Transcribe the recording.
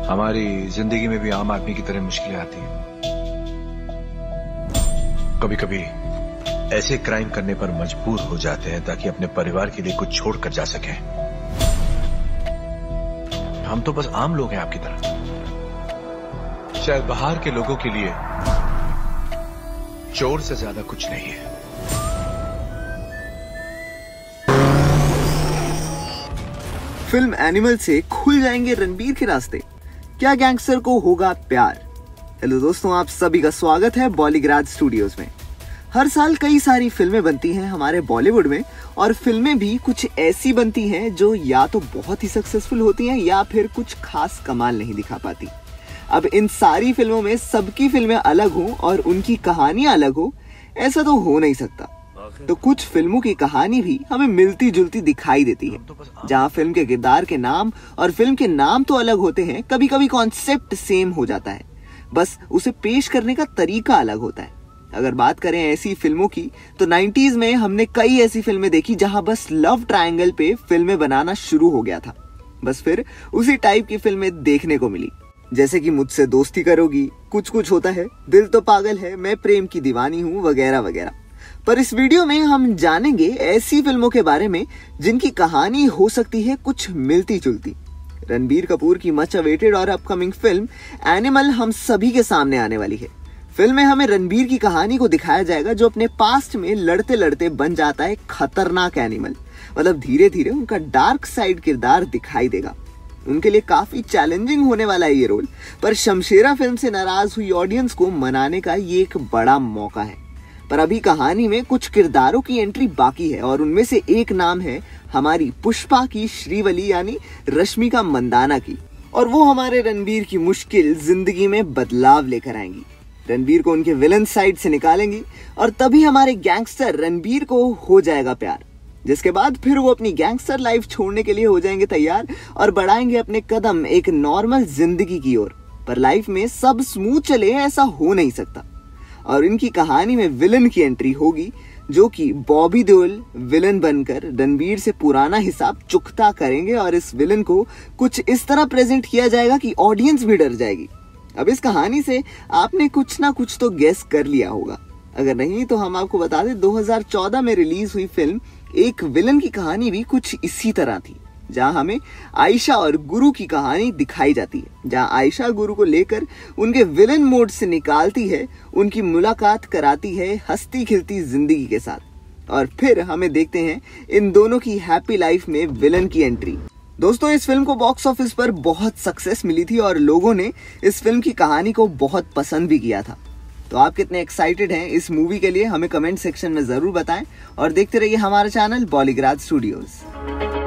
हमारी जिंदगी में भी आम आदमी की तरह मुश्किलें आती हैं। कभी कभी ऐसे क्राइम करने पर मजबूर हो जाते हैं ताकि अपने परिवार के लिए कुछ छोड़ कर जा सकें। हम तो बस आम लोग हैं आपकी तरह। शायद बाहर के लोगों के लिए चोर से ज्यादा कुछ नहीं है। फिल्म एनिमल से खुल जाएंगे रणबीर के रास्ते, क्या गैंगस्टर को होगा प्यार। हेलो दोस्तों, आप सभी का स्वागत है बॉलीग्राज स्टूडियोज में। हर साल कई सारी फिल्में बनती हैं हमारे बॉलीवुड में, और फिल्में भी कुछ ऐसी बनती हैं जो या तो बहुत ही सक्सेसफुल होती हैं या फिर कुछ खास कमाल नहीं दिखा पाती। अब इन सारी फिल्मों में सबकी फिल्में अलग हों और उनकी कहानियां अलग हो, ऐसा तो हो नहीं सकता। तो कुछ फिल्मों की कहानी भी हमें मिलती जुलती दिखाई देती है। जहां फिल्म के किरदार के नाम और फिल्म के नाम तो अलग होते हैं, कभी कभी कॉन्सेप्ट सेम हो जाता है, बस उसे पेश करने का तरीका अलग होता है। अगर बात करें ऐसी फिल्मों की, तो 90s में हमने कई ऐसी फिल्में देखी जहां बस लव ट्रायंगल पे फिल्में बनाना शुरू हो गया था। बस फिर उसी टाइप की फिल्में देखने को मिली, जैसे कि मुझसे दोस्ती करोगी, कुछ कुछ होता है, दिल तो पागल है, मैं प्रेम की दीवानी हूँ, वगैरह वगैरह। पर इस वीडियो में हम जानेंगे ऐसी फिल्मों के बारे में जिनकी कहानी हो सकती है कुछ मिलती जुलती। रणबीर कपूर की मच अवेटेड और अपकमिंग फिल्म एनिमल हम सभी के सामने आने वाली है। फिल्म में हमें रणबीर की कहानी को दिखाया जाएगा, जो अपने पास्ट में लड़ते लड़ते बन जाता है खतरनाक एनिमल। मतलब धीरे धीरे उनका डार्क साइड किरदार दिखाई देगा। उनके लिए काफी चैलेंजिंग होने वाला है ये रोल, पर शमशेरा फिल्म से नाराज हुई ऑडियंस को मनाने का ये एक बड़ा मौका है। पर अभी कहानी में कुछ किरदारों की एंट्री बाकी है, और उनमें से एक नाम है हमारी पुष्पा की श्रीवली यानी रश्मिका मंदाना की, और वो हमारे रणबीर की मुश्किल जिंदगी में बदलाव लेकर आएंगी। रणबीर को उनके विलन साइड से निकालेंगी, और तभी हमारे गैंगस्टर रणबीर को हो जाएगा प्यार, जिसके बाद फिर वो अपनी गैंगस्टर लाइफ छोड़ने के लिए हो जाएंगे तैयार और बढ़ाएंगे अपने कदम एक नॉर्मल जिंदगी की ओर। पर लाइफ में सब स्मूथ चले ऐसा हो नहीं सकता, और इनकी कहानी में विलन की एंट्री होगी, जो कि बॉबी देओल विलन बनकर रणबीर से पुराना हिसाब चुकता करेंगे, और इस विलन को कुछ इस तरह प्रेजेंट किया जाएगा कि ऑडियंस भी डर जाएगी। अब इस कहानी से आपने कुछ ना कुछ तो गेस कर लिया होगा, अगर नहीं तो हम आपको बता दें 2014 में रिलीज हुई फिल्म एक विलन की कहानी भी कुछ इसी तरह थी, जहां हमें आयशा और गुरु की कहानी दिखाई जाती है, जहां आयशा गुरु को लेकर उनके विलन मोड से निकालती है, उनकी मुलाकात कराती है हंसती खिलती जिंदगी के साथ, और फिर हमें देखते हैं इन दोनों की हैप्पी लाइफ में विलन की एंट्री। दोस्तों, इस फिल्म को बॉक्स ऑफिस पर बहुत सक्सेस मिली थी और लोगों ने इस फिल्म की कहानी को बहुत पसंद भी किया था। तो आप कितने एक्साइटेड हैं इस मूवी के लिए, हमें कमेंट सेक्शन में जरूर बताएं, और देखते रहिए हमारा चैनल बॉलीग्राज स्टूडियोज।